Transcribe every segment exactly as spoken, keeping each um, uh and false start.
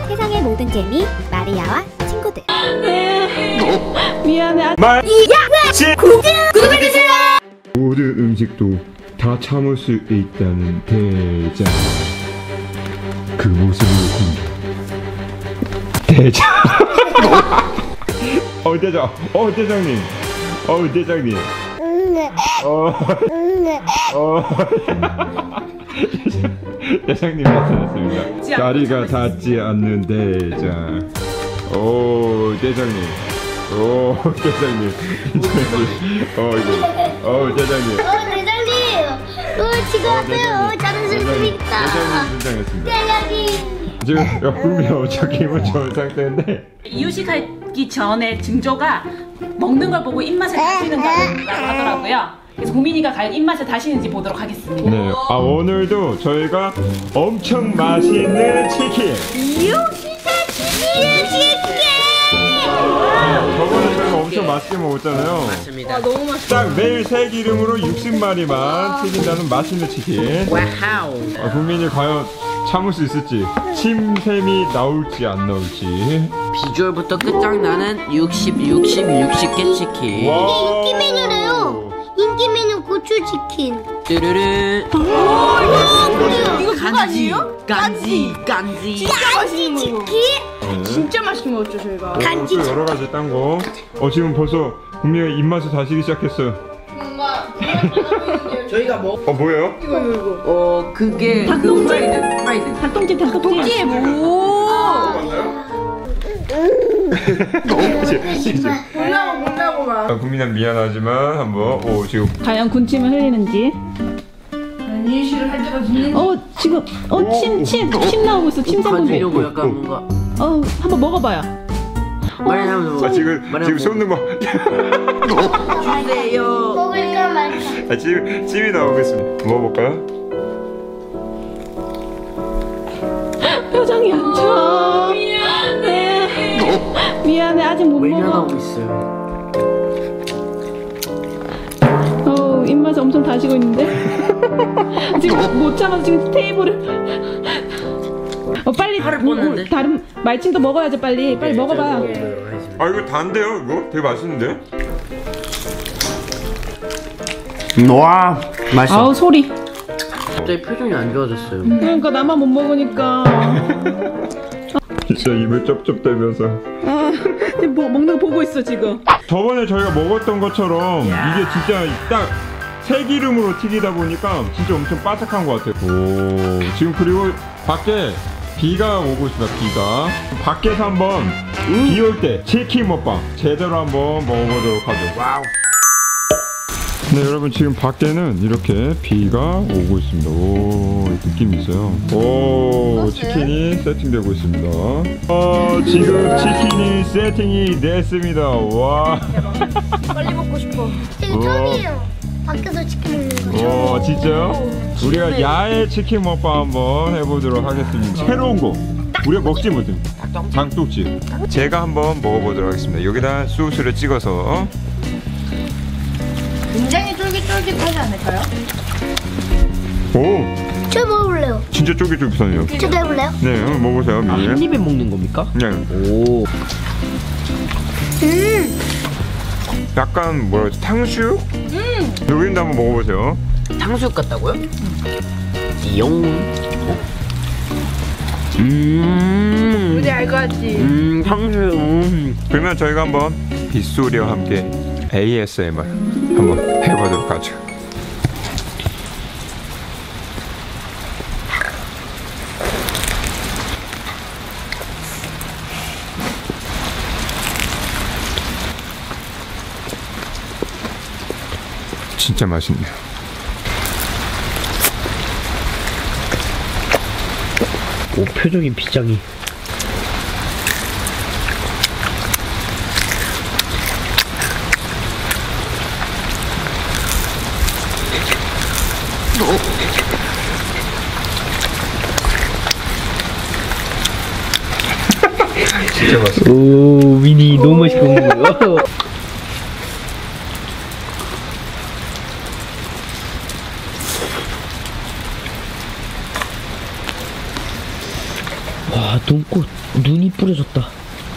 세상의 모든 재미 마리아와 친구들. 어? 미안해. 말 야! 구독! 구독해주세요! 모든 음식도 다 참을 수 있다는 대장. 그 모습을 본다. 대장. 어 대장. 어 대장님. 어 대장님. 어. 어. 대장님 나타났습니다. 다리가 닿지 않는 대장. 오 대장님. 오 대장님. 어 이거. 어 대장님. 어 대장님. 어 지금 왔어요. 작은 선생님이다. 대장님 등장했습니다. 대장님. 지금 옆구리 엄청 기분 좋은 상태인데. 이유식하기 전에 징조가 먹는 걸 보고 입맛을 다시는다고 하더라고요. 그래서 고민이가 과연 입맛을 다시는지 보도록 하겠습니다. 네. 아 오늘도 저희가 엄청 맛있는 치킨. 이유식의 치킨. 저번에 저희가 엄청 맛있게 먹었잖아요. 맞습니다. 너무 맛있어. 딱 매일 새 기름으로 육십 마리만 튀긴다는 맛있는 치킨. 와우. 아, 국민이 과연 참을 수 있을지, 침샘이 나올지 안 나올지. 비주얼부터 끝장나는 육십, 육십, 육십 개 치킨. 와. 인기 메뉴래요. 인기 메뉴 고추 치킨. 뚜루루. 이거 그거 아니에요? 간지, 간지. 간지 치킨. 네. 진짜 맛있게 먹었죠 저희가. 어, 또 여러 가지 딴 거. 어 지금 벌써 국민이가 입맛을 다시기 시작했어요. 저희가 뭐? 어 뭐예요? 어 그게 그 프라이드, 프라이드. 닭똥집 닭똥집. 뭐? 몰라고 몰라고 막. 아, 국민아 미안하지만 한번 오 지금 과연 군침을 흘리는지. 이유식을 할 때가 있는. 어 지금 어침침침 나오고 있어. 침샘 건지려고 공부. 약간 뭔가. 어 한번 먹어봐요. 말이 나오는 아 지금 지금 쏟는 거. 주세요. 먹을까 말까. 아 찜 찜이 나오고 있습니다. 먹어볼까요? 표정이 안 좋아. 미안해. 미안해 아직 못 왜 먹어. 나오고 있어요? 어 입맛이 엄청 다시고 있는데. 지금 못 참아서 지금 테이블을. 어 빨리 팔을 뭐, 뻗는데? 다른 말칭도 먹어야죠 빨리. 빨리 먹어봐. 아 이거 단데요 이거? 되게 맛있는데? 와 맛있어. 아우 소리. 갑자기 표정이 안 좋아졌어요. 그러니까 나만 못 먹으니까. 진짜 입을 쩝쩝대면서. 아 지금 뭐 먹는 거 보고 있어 지금. 저번에 저희가 먹었던 것처럼 이게 진짜 딱 새기름으로 튀기다 보니까 진짜 엄청 바삭한 것 같아요. 오 지금 그리고 밖에 비가 오고 있습니다. 비가 밖에서 한번 비 올 때 치킨 먹방 제대로 한번 먹어보도록 하죠. 와우. 네 여러분 지금 밖에는 이렇게 비가 오고 있습니다. 오 느낌이 있어요. 오 치킨이 세팅되고 있습니다. 어 지금 치킨이 세팅이 됐습니다. 와. 빨리 먹고 싶어. 되게 처음이에요. 밖에서 치킨 먹는 거. 와 진짜요? 우리가 야외 치킨 먹방 한번 해보도록 하겠습니다. 새로운 거 우리가 먹지 못한 닭똥집 제가 한번 먹어보도록 하겠습니다. 여기다 소스를 찍어서. 굉장히 쫄깃쫄깃하지 않을까요? 오 저 먹어볼래요. 진짜 쫄깃쫄깃하네요. 저도 해볼래요? 네 한번 먹어보세요. 아, 미리. 한 입에 먹는 겁니까? 네. 오. 음. 약간 뭐라 그러지? 탕수육? 음. 여기도 한번 먹어보세요. 탕수육 같다고요? 용. 음. 우리 알고 하지. 음 탕수육. 음. 그러면 저희가 한번 빗소리와 함께 에이에스엠알 한번 해보도록 하죠. 진짜 맛있네요. 오 표정이 비장이. 진짜 맛있어. 오 미니 너무 맛있게 먹는 거예요. 와 눈꽃 눈이 뿌려졌다.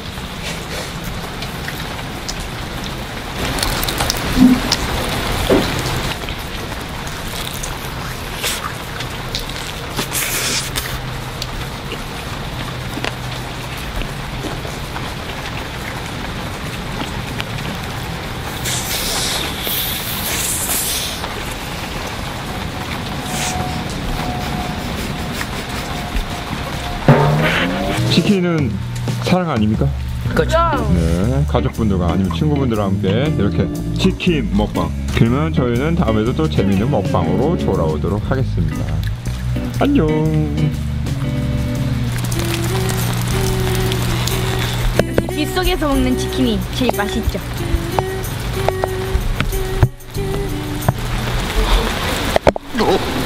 치킨은 사랑 아닙니까? 그렇죠. 네, 가족분들과 아니면 친구분들과 함께 이렇게 치킨 먹방. 그러면 저희는 다음에도 또 재밌는 먹방으로 돌아오도록 하겠습니다. 안녕. 빗속에서 먹는 치킨이 제일 맛있죠. 어?